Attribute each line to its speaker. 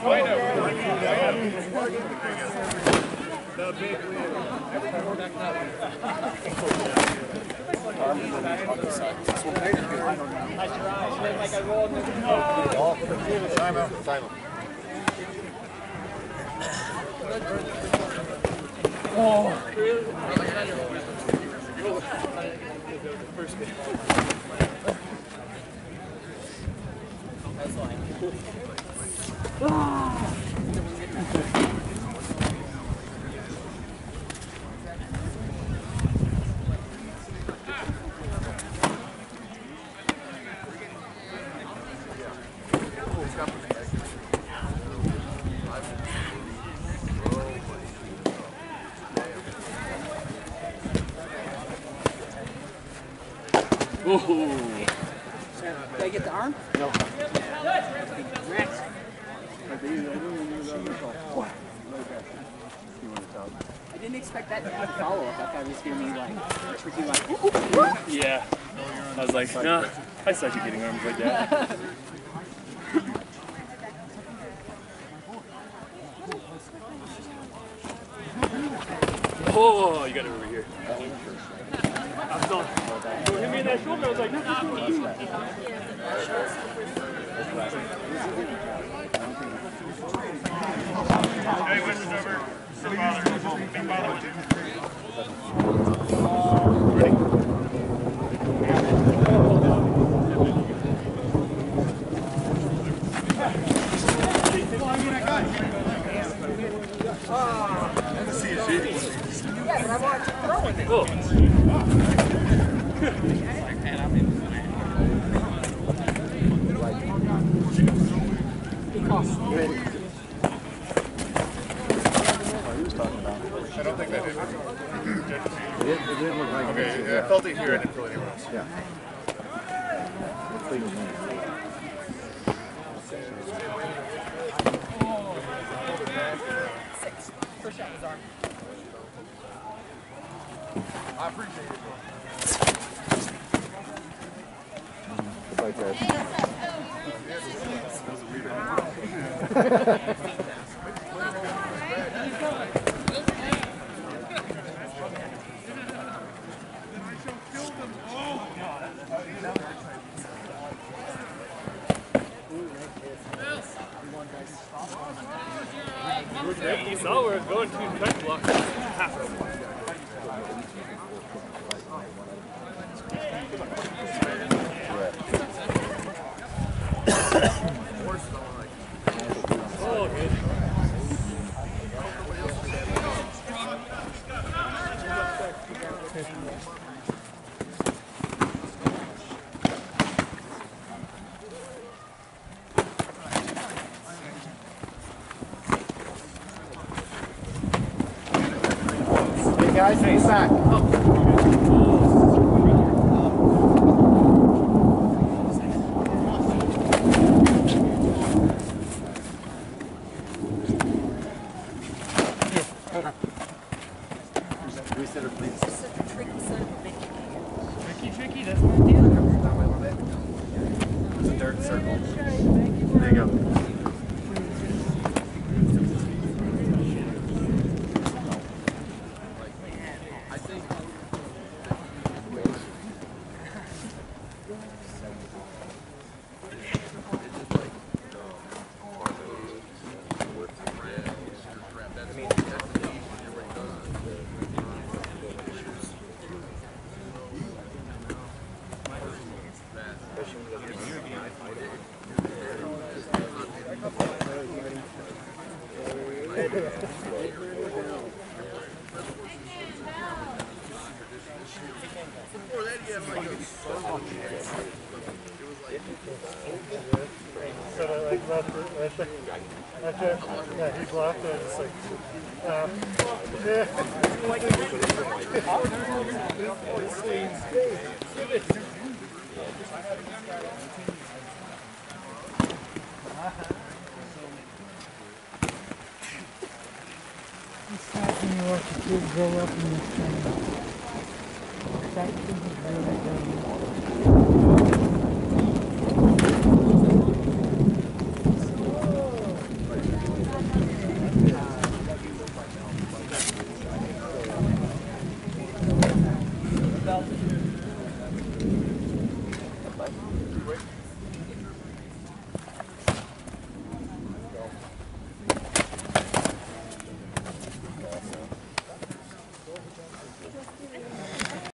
Speaker 1: Did I get the arm? No. I didn't expect that to be a follow-up. I thought it was going to be like, tricky, like,
Speaker 2: yeah. I was like, nah, I suck at getting arms like that. Oh, you got it over here. I was going, hit me in that shoulder. I was like, no. Hey, Winston's over. Big father.
Speaker 1: yeah, but I want to throw it.
Speaker 2: Cool.
Speaker 3: I don't think that did.
Speaker 4: It didn't look like
Speaker 3: Okay, I felt it here. I didn't feel it anywhere else.
Speaker 4: Yeah.
Speaker 1: First shot was arm.
Speaker 3: I appreciate it.
Speaker 4: It's like that.
Speaker 2: You saw where it's going to cut block. Oh, good.
Speaker 4: Guys, face back. Reset or please.
Speaker 1: Such a tricky son of a bitch.
Speaker 2: Tricky, that's my deal.
Speaker 4: It's a dirt circle. There you go.
Speaker 5: Yeah, he blocked it. It's like,
Speaker 6: It's not when you watch a kid grow up in this thing. It's actually really good.